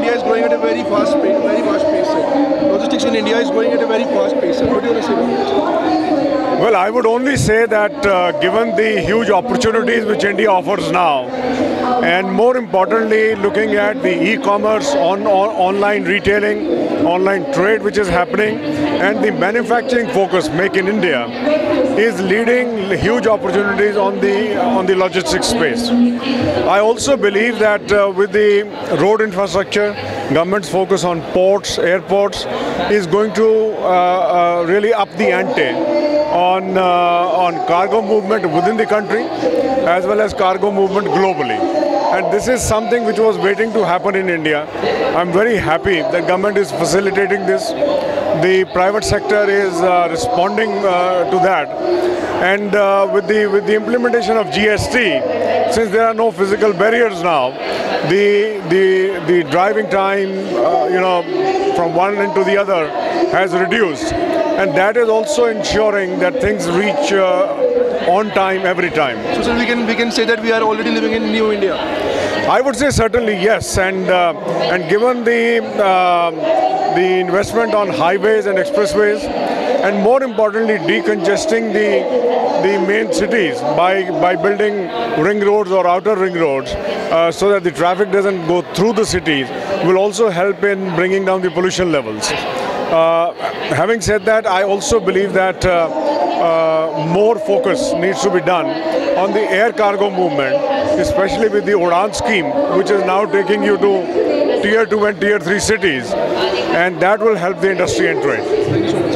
India is growing at a very fast pace. Logistics in India is growing at a very fast pace. What do you want to say about this? Well, I would only say that given the huge opportunities which India offers now, and more importantly, looking at the e-commerce, online retailing, online trade which is happening, and the manufacturing focus, Make in India, is leading huge opportunities on the logistics space. I also believe that with the road infrastructure, government's focus on ports, airports, is going to really up the ante on cargo movement within the country as well as cargo movement globally. And this is something which was waiting to happen in India. I'm very happy that government is facilitating this. The private sector is responding to that. And with the implementation of GST, since there are no physical barriers now, the driving time, from one end to the other has reduced. And that is also ensuring that things reach on time every time. So sir, we can say that we are already living in New India. I would say certainly yes, and given the investment on highways and expressways, and more importantly decongesting the main cities by building ring roads or outer ring roads so that the traffic doesn't go through the cities, will also help in bringing down the pollution levels. Having said that, I also believe that more focus needs to be done on the air cargo movement, especially with the Udan scheme, which is now taking you to Tier 2 and Tier 3 cities, and that will help the industry and trade. Thank you so much.